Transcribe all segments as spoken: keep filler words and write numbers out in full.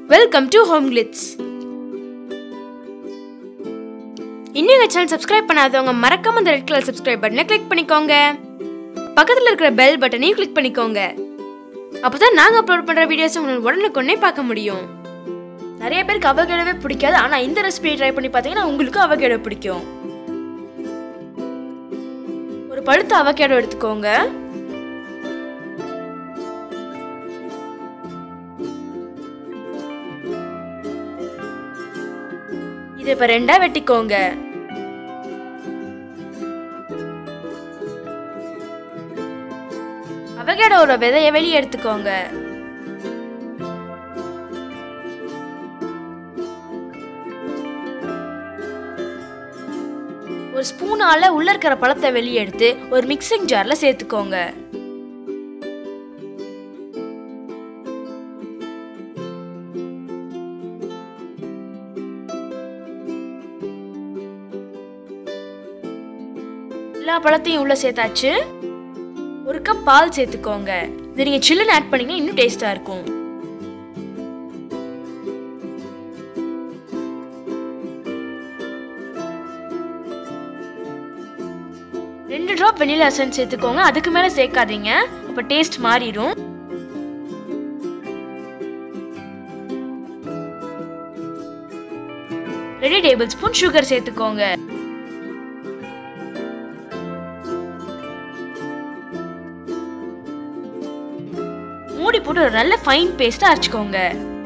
Welcome to Home Glitz. இன்னும் எங்க channel subscribe பண்ணாதவங்க மறக்காம அந்த ரெட் கலர் சப்ஸ்கிரைப் பட்டனை கிளிக் பண்ணிக்கோங்க. பக்கத்துல இருக்கிற பெல் பட்டனையும் கிளிக் பண்ணிக்கோங்க. அப்பதான் நாங்க அப்லோட் பண்ற வீடியோஸ் உங்களுக்கு உடனுக்குடனே பார்க்க முடியும். நிறைய பேருக்கு அவகேடோவே பிடிக்காது, ஆனா இந்த ரெசிபி ட்ரை பண்ணி பார்த்தீங்கன்னா உங்களுக்கு அவகேடோ பிடிக்கும். ஒரு பழுத்த அவகேடோ எடுத்துக்கோங்க. இதை இப்ப ரெண்டா வெட்டிக்கோங்க. அவகேடோட விதையை வெளியே எடுத்துக்கோங்க. ஒரு ஸ்பூனால உள்ள இருக்கிற பழத்தை வெளியே எடுத்து ஒரு மிக்சிங் ஜார்ல சேர்த்துக்கோங்க. எல்லா பழத்தையும் உள்ள சேர்த்தாச்சு. ஒரு கப் பால் சேர்த்துக்கோங்க. இது நீங்க சில்லுன்னு ஆட் பண்ணீங்கன்னா இன்னும் டேஸ்டா இருக்கும். ரெண்டு டிராப் வெனிலா எசன்ஸ் சேர்த்துக்கோங்க. அதுக்கு மேல சேர்க்காதீங்க, அப்ப டேஸ்ட் மாறிடும். ரெண்டு டேபிள் ஸ்பூன் சுகர் சேர்த்துக்கோங்க. மூடி போட்டு ஒரு நல்ல ஃபைன் பேஸ்டா அரைச்சுக்கோங்க.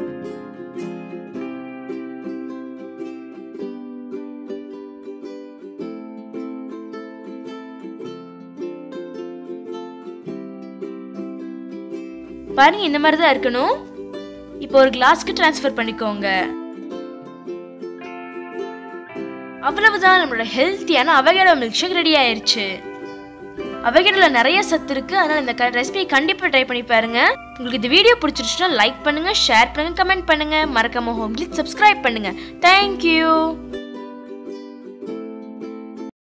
பாருங்க, இந்த மாதிரி தான் இருக்கணும். இப்போ ஒரு கிளாஸ்க்கு ட்ரான்ஸ்ஃபர் பண்ணிக்கோங்க. அவ்வளவுதான், நம்மளோட ஹெல்த்தியான அவகேடோ மில்க் ஷேக் ரெடி ஆயிருச்சு. அவகேடோல நிறைய சத்து இருக்கு, அதனால இந்த ரெசிபி கண்டிப்பா ட்ரை பண்ணி பாருங்க. உங்களுக்கு இந்த வீடியோ பிடிச்சிருச்சுன்னா லைக் பண்ணுங்க, ஷேர் பண்ணுங்க, கமெண்ட் பண்ணுங்க. மறக்காம ஹோம் கிளிட்ஸ் சப்ஸ்கிரைப் பண்ணுங்க. தேங்க்யூ.